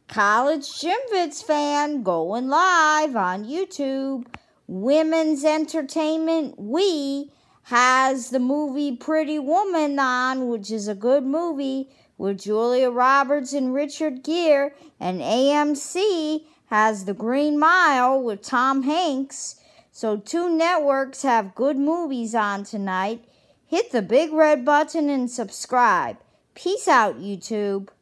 College Gym Vids fan going live on YouTube. Women's Entertainment We has the movie Pretty Woman on, which is a good movie with Julia Roberts and Richard Gere. And AMC has The Green Mile with Tom Hanks. So 2 networks have good movies on tonight. Hit the big red button and subscribe. Peace out, YouTube.